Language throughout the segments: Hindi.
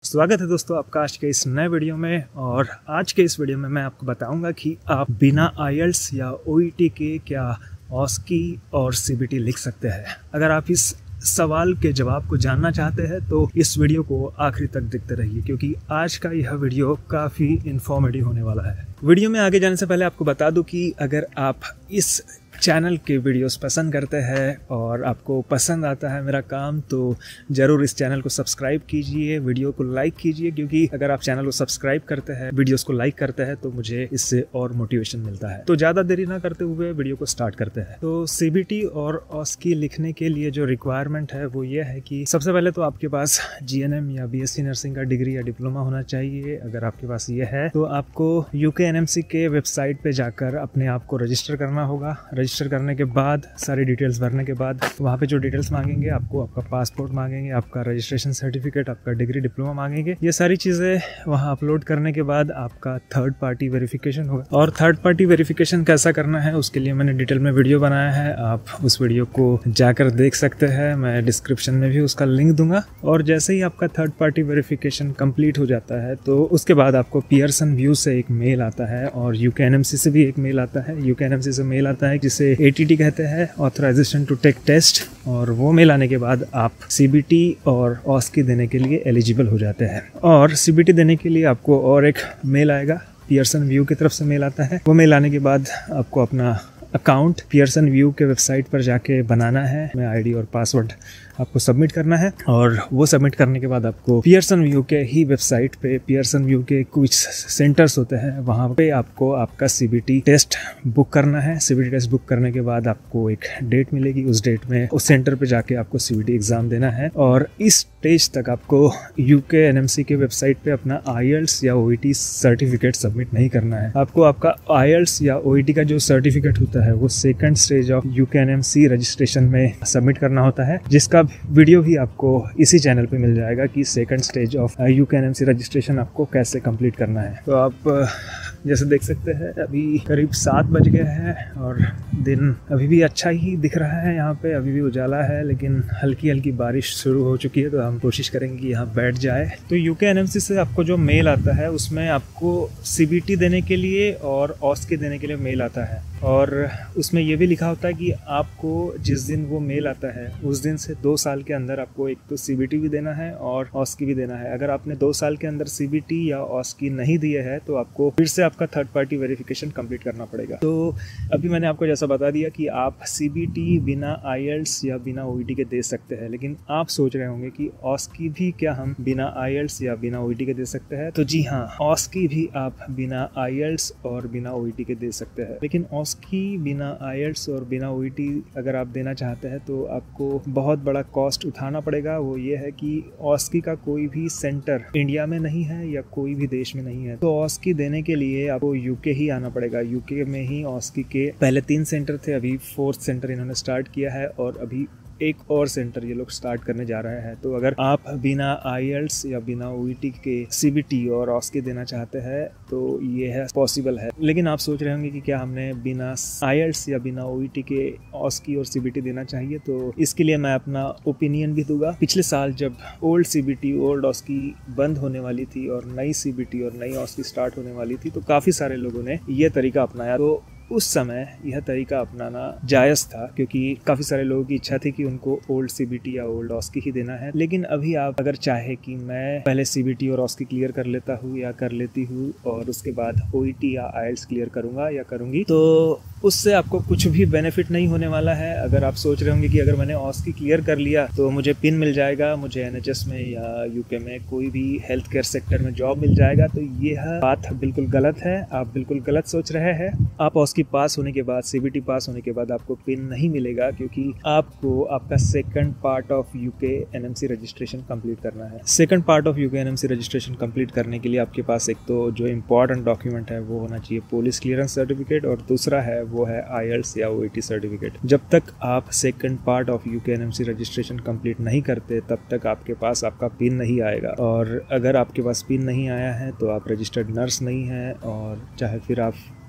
स्वागत है दोस्तों आपका आज के इस नए वीडियो में। और आज के इस वीडियो में मैं आपको बताऊंगा कि आप बिना आईएलटीएस या ओईटी के क्या ऑस्की और सीबीटी लिख सकते हैं। अगर आप इस सवाल के जवाब को जानना चाहते हैं तो इस वीडियो को आखिरी तक देखते रहिए, क्योंकि आज का यह वीडियो काफ़ी इन्फॉर्मेटिव होने वाला है। वीडियो में आगे जाने से पहले आपको बता दूं कि अगर आप इस चैनल के वीडियोस पसंद करते हैं और आपको पसंद आता है मेरा काम, तो ज़रूर इस चैनल को सब्सक्राइब कीजिए, वीडियो को लाइक कीजिए, क्योंकि अगर आप चैनल को सब्सक्राइब करते हैं, वीडियोस को लाइक करते हैं तो मुझे इससे और मोटिवेशन मिलता है। तो ज़्यादा देरी ना करते हुए वीडियो को स्टार्ट करते हैं। तो सीबीटी और ऑस्की लिखने के लिए जो रिक्वायरमेंट है वो ये है कि सबसे पहले तो आपके पास जीएनएम या बीएससी नर्सिंग का डिग्री या डिप्लोमा होना चाहिए। अगर आपके पास ये है तो आपको यूकेएनएमसी के वेबसाइट पे जाकर अपने आप को रजिस्टर करना होगा। रजिस्टर करने के बाद सारी डिटेल्स भरने के बाद वहाँ पे जो डिटेल्स मांगेंगे, आपको आपका पासपोर्ट मांगेंगे, आपका रजिस्ट्रेशन सर्टिफिकेट, आपका डिग्री डिप्लोमा मांगेंगे। ये सारी चीज़ें वहाँ अपलोड करने के बाद आपका थर्ड पार्टी वेरिफिकेशन होगा। और थर्ड पार्टी वेरिफिकेशन कैसा करना है उसके लिए मैंने डिटेल में वीडियो बनाया है, आप उस वीडियो को जाकर देख सकते हैं। मैं डिस्क्रिप्शन में भी उसका लिंक दूंगा। और जैसे ही आपका थर्ड पार्टी वेरिफिकेशन कंप्लीट हो जाता है तो उसके बाद आपको पियर्सन व्यू से एक मेल आता है और यूकेएनएमसी से भी एक मेल आता है। यूकेएनएमसी से मेल आता है जिसे एटीटी कहते हैं, ऑथराइजेशन टू टेक टेस्ट। और वो मेल आने के बाद आप सीबीटी और ऑस्की देने के लिए एलिजिबल हो जाते हैं। और सीबीटी देने के लिए आपको और एक मेल आएगा, पियर्सन व्यू की तरफ से मेल आता है। वो मेल आने के बाद आपको अपना अकाउंट पियर्सन व्यू के वेबसाइट पर जाके बनाना है। मैं आईडी और पासवर्ड आपको सबमिट करना है। और वो सबमिट करने के बाद आपको पियर्सन व्यू के ही वेबसाइट पे पियर्सन व्यू के कुछ सेंटर्स होते हैं, वहाँ पे आपको आपका सीबीटी टेस्ट बुक करना है। सीबीटी टेस्ट बुक करने के बाद आपको एक डेट मिलेगी, उस डेट में उस सेंटर पे जाके आपको सीबीटी एग्जाम देना है। और इस स्टेज तक आपको यूकेएनएमसी के वेबसाइट पे अपना आईएलटीएस या ओईटी सर्टिफिकेट सबमिट नहीं करना है। आपको आपका आईएलटीएस या ओईटी का जो सर्टिफिकेट होता है वो second stage of UKNMC registration में सबमिट करना होता है, जिसका वीडियो भी आपको इसी चैनल पे मिल जाएगा कि second stage of UKNMC registration आपको कैसे कंप्लीट करना है। तो आप जैसे देख सकते हैं अभी करीब 7 बज गए हैं और दिन अभी भी अच्छा ही दिख रहा है। यहाँ पे अभी भी उजाला है, लेकिन हल्की हल्की बारिश शुरू हो चुकी है, तो हम कोशिश करेंगे कि यहाँ बैठ जाए। तो यूकेएनएमसी से आपको जो मेल आता है उसमें आपको सीबीटी देने के लिए और ऑस्की देने के लिए मेल आता है। और उसमें ये भी लिखा होता है कि आपको जिस दिन वो मेल आता है उस दिन से 2 साल के अंदर आपको एक तो सीबीटी भी देना है और ऑस्की भी देना है। अगर आपने 2 साल के अंदर सीबीटी या ऑस्की नहीं दिए है तो आपको फिर से आपका थर्ड पार्टी वेरिफिकेशन कंप्लीट करना पड़ेगा। तो अभी मैंने आपको जैसा बता दिया कि आप सीबीटी बिना आईएलटीएस या बिना ओईटी के दे सकते हैं, लेकिन आप सोच रहे होंगे कि ऑस्की भी क्या हम बिना आईएलटीएस या बिना ओईटी के दे सकते हैं। तो जी हाँ, ऑस्की भी आप बिना आईएलटीएस और बिना ओईटी के दे सकते हैं। लेकिन ऑस्की बिना आईएलटीएस और बिना ओईटी अगर आप देना चाहते हैं तो आपको बहुत बड़ा कॉस्ट उठाना पड़ेगा। वो ये है कि ऑस्की का कोई भी सेंटर इंडिया में नहीं है या कोई भी देश में नहीं है। तो ऑस्की देने के लिए आपको यूके ही आना पड़ेगा। यूके में ही ऑस्की के पहले 3 सेंटर थे, अभी 4th सेंटर इन्होंने स्टार्ट किया है और अभी एक और सेंटर ये लोग स्टार्ट करने जा रहे हैं। तो अगर आप बिना आईएलटीएस या बिना ओईटी के सीबीटी और ऑस्की देना चाहते हैं तो ये है पॉसिबल है। लेकिन आप सोच रहे होंगे कि क्या हमने बिना आईएलटीएस या बिना ओईटी के ऑस्की और सीबीटी देना चाहिए, तो इसके लिए मैं अपना ओपिनियन भी दूंगा। पिछले साल जब ओल्ड सीबीटी ओल्ड ऑस्की बंद होने वाली थी और नई सीबीटी और नई ऑस्की स्टार्ट होने वाली थी, तो काफ़ी सारे लोगों ने ये तरीका अपनाया। तो उस समय यह तरीका अपनाना जायज़ था, क्योंकि काफ़ी सारे लोगों की इच्छा थी कि उनको ओल्ड सीबीटी या ओल्ड ऑस्की ही देना है। लेकिन अभी आप अगर चाहे कि मैं पहले सीबीटी और ऑस्की क्लियर कर लेता हूँ या कर लेती हूँ और उसके बाद ओईटी या आईएलटीएस क्लियर करूँगा या करूँगी, तो उससे आपको कुछ भी बेनिफिट नहीं होने वाला है। अगर आप सोच रहे होंगे कि अगर मैंने ऑस्की क्लियर कर लिया तो मुझे पिन मिल जाएगा, मुझे एनएचएस में या यूके में कोई भी हेल्थ केयर सेक्टर में जॉब मिल जाएगा, तो यह बात बिल्कुल गलत है। आप बिल्कुल गलत सोच रहे हैं। आप ऑस्की पास होने के बाद, सीबीटी पास होने के बाद आपको पिन नहीं मिलेगा, क्योंकि आपको आपका second part of UKNMC registration complete करना है। Second part of UKNMC registration complete करने के लिए आपके पास एक तो जो इम्पोर्टेंट डॉक्यूमेंट है वो होना चाहिए पुलिस क्लियरेंस सर्टिफिकेट, और दूसरा है वो है आईएलटीएस या ओईटी सर्टिफिकेट। जब तक आप second part of UKNMC registration complete नहीं करते तब तक आपके पास आपका पिन नहीं आएगा। और अगर आपके पास पिन नहीं आया है तो आप रजिस्टर्ड नर्स नहीं हैं, और चाहे फिर आप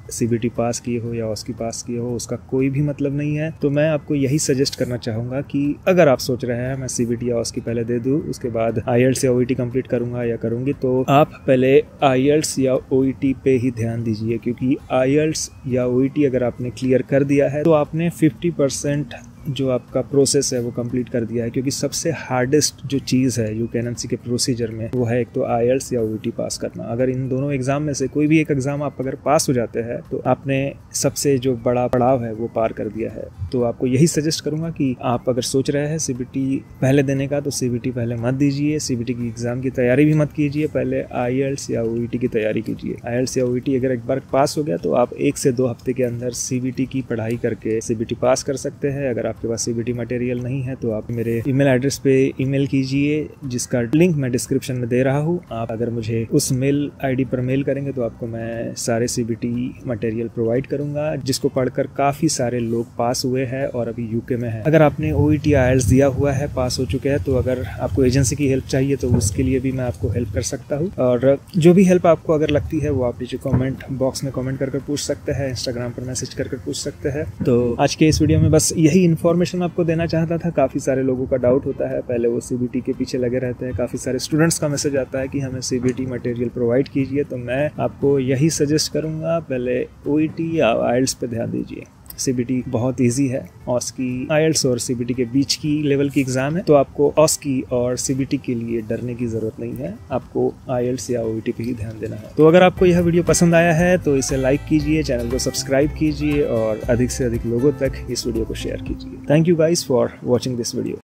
CBT पास किए हो या ऑस्की पास किए हो उसका कोई भी मतलब नहीं है। तो मैं आपको यही सजेस्ट करना चाहूँगा कि अगर आप सोच रहे हैं मैं CBT या ऑस्की पहले दे दूँ उसके बाद IELTS या OET कंप्लीट करूँगा या करूँगी, तो आप पहले IELTS या OET पे ही ध्यान दीजिए, क्योंकि IELTS या OET अगर आपने क्लियर कर दिया है तो आपने 50% जो आपका प्रोसेस है वो कंप्लीट कर दिया है। क्योंकि सबसे हार्डेस्ट जो चीज़ है UKNMC के प्रोसीजर में वो है एक तो IELTS या OET पास करना। अगर इन दोनों एग्जाम में से कोई भी एक एग्जाम आप अगर पास हो जाते हैं तो आपने सबसे जो बड़ा पड़ाव है वो पार कर दिया है। तो आपको यही सजेस्ट करूंगा कि आप अगर सोच रहे हैं CBT पहले देने का तो CBT पहले मत दीजिए, CBT की एग्जाम की तैयारी भी मत कीजिए, पहले IELTS या OET की तैयारी कीजिए। IELTS या OET अगर एक बार पास हो गया तो आप 1 से 2 हफ्ते के अंदर CBT की पढ़ाई करके CBT पास कर सकते हैं। अगर आपके पास CBT मटेरियल नहीं है तो आप मेरे ईमेल एड्रेस पे ईमेल कीजिए, जिसका लिंक मैं डिस्क्रिप्शन में दे रहा हूँ। आप अगर मुझे उस मेल ID पर मेल करेंगे तो आपको मैं सारे CBT मटेरियल प्रोवाइड करूंगा, जिसको पढ़कर काफ़ी सारे लोग पास हुए हैं और अभी UK में है। अगर आपने OET IELTS दिया हुआ है, पास हो चुके हैं, तो अगर आपको एजेंसी की हेल्प चाहिए तो उसके लिए भी मैं आपको हेल्प कर सकता हूँ। और जो भी हेल्प आपको अगर लगती है वो आप नीचे कमेंट बॉक्स में कमेंट कर पूछ सकते हैं, इंस्टाग्राम पर मैसेज कर पूछ सकते हैं। तो आज के इस वीडियो में बस यही इन्फॉर्मेशन आपको देना चाहता था। काफ़ी सारे लोगों का डाउट होता है, पहले वो CBT के पीछे लगे रहते हैं। काफ़ी सारे स्टूडेंट्स का मैसेज आता है कि हमें CBT मटेरियल प्रोवाइड कीजिए, तो मैं आपको यही सजेस्ट करूँगा पहले OET या IELTS पे ध्यान दीजिए। CBT बहुत इजी है, ऑस्की IELTS और CBT के बीच की लेवल की एग्जाम है, तो आपको ऑस्की और CBT के लिए डरने की जरूरत नहीं है, आपको IELTS या OET पे ही ध्यान देना है। तो अगर आपको यह वीडियो पसंद आया है तो इसे लाइक कीजिए, चैनल को सब्सक्राइब कीजिए और अधिक से अधिक लोगों तक इस वीडियो को शेयर कीजिए। Thank you guys for watching this video.